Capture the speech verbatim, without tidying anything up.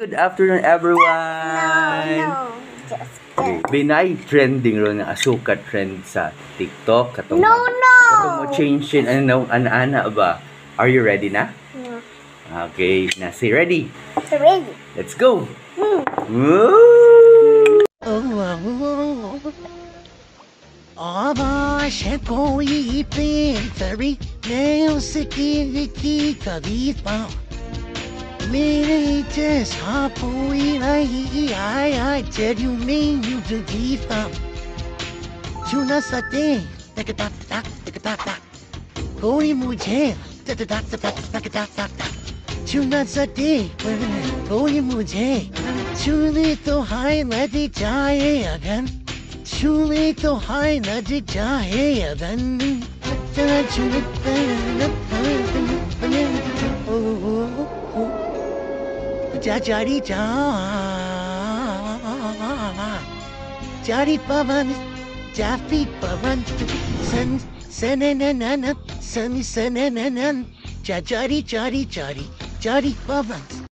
Good afternoon, everyone! No, no. Just Okay. Binay trending ro nga Asoka trend sa TikTok. Katong, No, no! Katong mo change in ano, ana-ana ba? Are you ready na? No. Okay, na say ready. Ready. Let's go! Hmm. Woo! आवाज़ है कोई बेहतरी मैं उसकी की कविता मेरे जैसा कोई नहीं I I tell you mean you to give up चुना सकते तक तक तक तक तक तक कोई मुझे तक तक तक तक तक तक चुना सकते कोई मुझे चुने तो हाय नदी जाए अगन चुने तो हाय नदी जाए अगन जा जारी जा जारी पवन जाफी पवन सन सनननन सन सनननन जा जारी जारी जारी जारी पवन